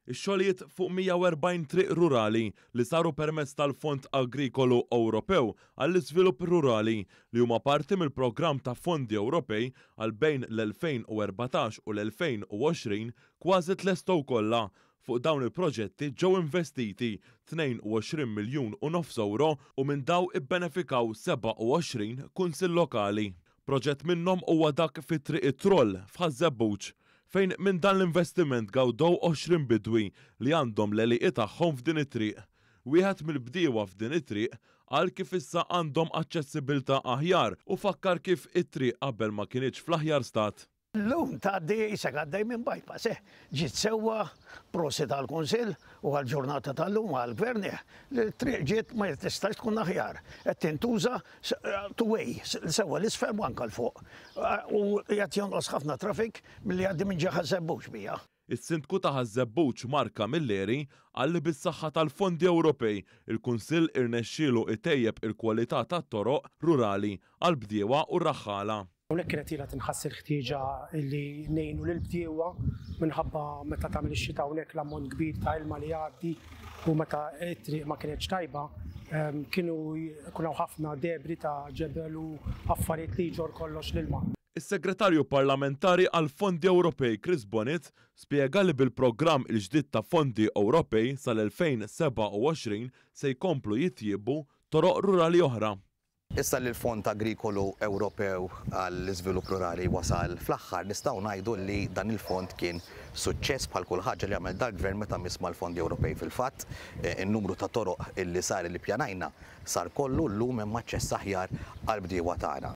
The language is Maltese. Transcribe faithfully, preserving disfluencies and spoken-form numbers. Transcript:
Ix-xogħlijiet fuq mija u erbgħin triq rurali li saru permezz tal-Fond Agrikolu Ewropew għall-Iżvilupp Rurali li huma parti mill-programm ta' Fondi Ewropej għal bejn l-elfejn u erbatax u l-elfejn u għoxrin kważi tlestgħu kollha. Fuq dawn il-proġetti ġew investiti tnejn u għoxrin miljun u nofs euro u minn daw ibbenefikaw seba' u għoxrin kunsill lokali. Proġett minnhom huwa dak fi triq it-Troll f'Ħażebbuġ fejn minn dan l-investiment gawdew għoxrin bidwi li għandhom l-għeliq tagħhom f'din it-triq. Wieħed mill-bdiewa f'din it-triq qal kif issa għandhom aċċessibilità aħjar u fakkar kif it-triq qabel ma kienx fl-aħjar stat. L-lum tgħaddi isek għaddej minn bypass, eh? Ġiet sewwa proset għall-Kunsill u għall-ġurnata tal-lum għall-Gvern li-triq ġiet ma tistax tkun aħjar. Qed tintuża two-way sewwa l-isfel u anke l-fuq. U qed jonqos ħafna traffic milli għaddi minn ġie Ħażebbuġ biha. Is-Sindku ta' Ħażebbuġ Marka Milleri qal li bis-saħħa tal-fondi Ewropej il-Kunsill irnexxielu itejjeb il-kwalità tat-toroq rurali għall-bdiewa u r-raħħala. Hawnhekk kienet ilha tinħass il-ħtieġa li ngħinu lill-bdiewa minħabba meta tagħmel ix-xita hawnhekk l-ammont kbir ta' ilma li jgħaddi u meta t-triq ma kienetx tajba kienu jkun hawn ħafna debri ta' ġebel u affarijiet li jġor kollox l-ilma. Is-Segretarju Parlamentari għal Fondi Ewropej Chris Bonnet spjega li bil-programm il-ġdid ta' Fondi Ewropej sal-elfejn seba' u għoxrin se jkomplu jittjiebu toroq rurali oħra. Issa li l-Fond Agrikolu Ewropew għall-Iżvilupp Rurali wasal fl-aħħar nistgħu ngħidu li dan il-fond kien suċċess bħal kull ħaġa li għamel dal-Gvern meta misma l-Fondi Ewropej fil-fatt. In-numru ta' toroq illi sar li ppjanajna sar kollu llum hemm aċċess aħjar għall-bdiewa tagħna.